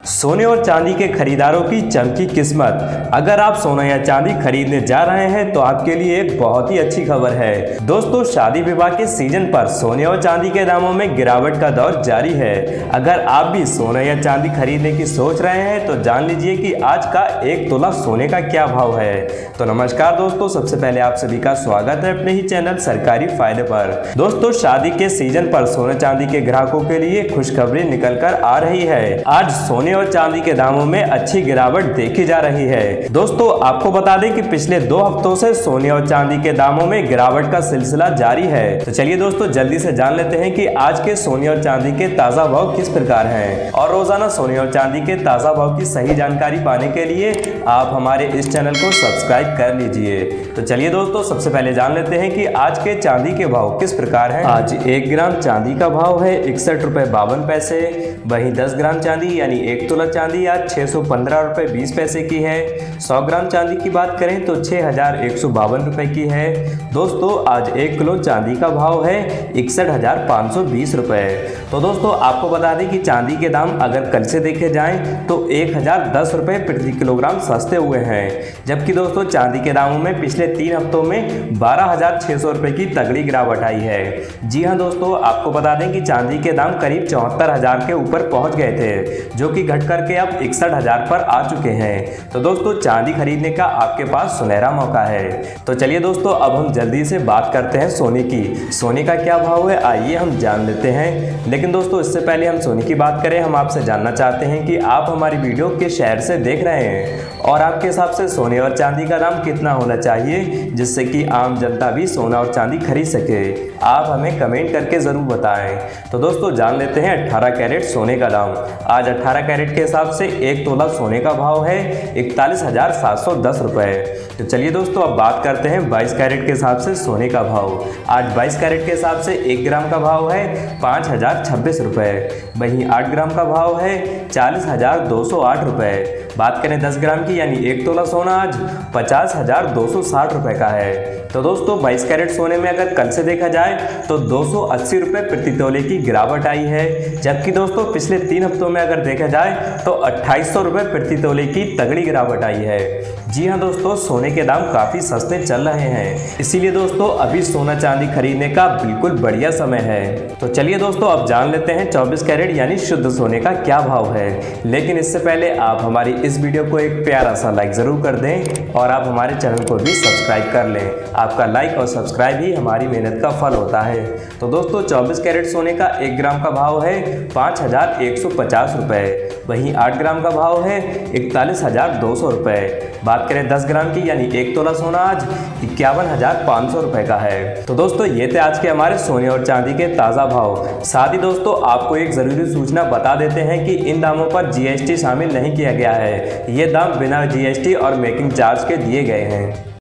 सोने और चांदी के खरीदारों की चमकी किस्मत। अगर आप सोना या चांदी खरीदने जा रहे हैं तो आपके लिए एक बहुत ही अच्छी खबर है। दोस्तों, शादी विवाह के सीजन पर सोने और चांदी के दामों में गिरावट का दौर जारी है। अगर आप भी सोना या चांदी खरीदने की सोच रहे हैं तो जान लीजिए कि आज का 1 तोला सोने का क्या भाव है। तो नमस्कार दोस्तों, सबसे पहले आप सभी का स्वागत है अपने ही चैनल सरकारी फायदे पर। दोस्तों, शादी के सीजन पर सोने चांदी के ग्राहकों के लिए खुशखबरी निकल कर आ रही है। आज सोने और चांदी के दामों में अच्छी गिरावट देखी जा रही है। दोस्तों, आपको बता दें कि पिछले 2 हफ्तों से सोने और चांदी के दामों में गिरावट का सिलसिला जारी है। तो चलिए दोस्तों, जल्दी से जान लेते हैं कि आज के सोने और चांदी के ताजा भाव किस प्रकार हैं। और रोजाना सोने और चांदी के ताजा भाव की सही जानकारी पाने के लिए आप हमारे इस चैनल को सब्सक्राइब कर लीजिए। तो चलिए दोस्तों, सबसे पहले जान लेते हैं कि आज के चांदी के भाव किस प्रकार हैं। आज 1 ग्राम चांदी का भाव है 61 रुपए 52 पैसे। वहीं 10 ग्राम चांदी यानी 1 तोला चांदी आज 615 रुपए 20 पैसे की है। 100 ग्राम चांदी की बात करें तो 6152 रुपए की है। दोस्तों, आज 1 किलो चांदी का भाव है 61,520 रुपए। तो दोस्तों, आपको बता दें कि चांदी के दाम अगर कल से देखे जाएं तो 1010 रुपए प्रति किलोग्राम सस्ते हुए हैं। जबकि दोस्तों, चांदी के दामों में पिछले 3 हफ्तों में 12,600 रुपए की तगड़ी गिरावट आई है। जी हाँ दोस्तों, आपको बता दें कि चांदी के दाम करीब 74,000 के ऊपर पहुंच गए थे, जो कि घट करके अब 61,000 पर आ चुके हैं। तो दोस्तों, चांदी खरीदने का आपके पास सुनहरा मौका है। तो चलिए दोस्तों, अब हम जल्दी से बात करते हैं सोने की। सोने का क्या भाव है आइए हम जान लेते हैं। लेकिन दोस्तों, इससे पहले हम सोने की बात करें, हम आपसे जानना चाहते हैं कि आप हमारी वीडियो किस शहर से देख रहे हैं और आपके हिसाब से सोने और चांदी का दाम कितना होना चाहिए, जिससे कि आम जनता भी सोना और चांदी खरीद सके। आप हमें कमेंट करके ज़रूर बताएं। तो दोस्तों, जान लेते हैं 18 कैरेट सोने का दाम। आज 18 कैरेट के हिसाब से 1 तोला सोने का भाव है 41,710 रुपए। तो चलिए दोस्तों, अब बात करते हैं 22 कैरेट के हिसाब से सोने का भाव। आज 22 कैरेट के हिसाब से 1 ग्राम का भाव है 5,026 रुपए। वहीं 8 ग्राम का भाव है 40,208 रुपए। बात करें 10 ग्राम की यानी 1 तोला सोना आज 50,260 रुपए का है। तो दोस्तों, 22 कैरेट सोने में अगर कल से देखा जाए तो 280 रुपए प्रति तोले की गिरावट आई है। जबकि दोस्तों, पिछले 3 हफ्तों में अगर देखा जाए तो 2800 रुपए प्रति तोले की तगड़ी गिरावट आई है। जी हाँ दोस्तों, सोने के दाम काफ़ी सस्ते चल रहे हैं, इसीलिए दोस्तों अभी सोना चांदी खरीदने का बिल्कुल बढ़िया समय है। तो चलिए दोस्तों, अब जान लेते हैं 24 कैरेट यानी शुद्ध सोने का क्या भाव है। लेकिन इससे पहले आप हमारी इस वीडियो को एक प्यारा सा लाइक ज़रूर कर दें और आप हमारे चैनल को भी सब्सक्राइब कर लें। आपका लाइक और सब्सक्राइब ही हमारी मेहनत का फल होता है। तो दोस्तों, 24 कैरेट सोने का 1 ग्राम का भाव है 5,150 रुपये। वहीं 8 ग्राम का भाव है 41,200 रुपये। बात करें 10 ग्राम की यानी 1 तोला सोना आज 51,500 रुपये का है। तो दोस्तों, ये थे आज के हमारे सोने और चांदी के ताज़ा भाव। साथ ही दोस्तों, आपको एक ज़रूरी सूचना बता देते हैं कि इन दामों पर GST शामिल नहीं किया गया है। ये दाम बिना GST और मेकिंग चार्ज के दिए गए हैं।